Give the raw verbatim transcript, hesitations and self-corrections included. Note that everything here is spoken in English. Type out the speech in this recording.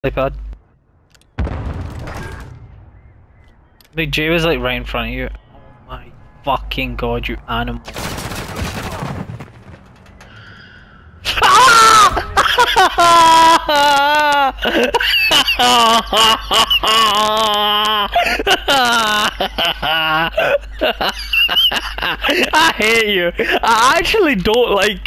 iPad. Big J was like right in front of you. Oh my fucking god, you animal. I hate you. I actually don't like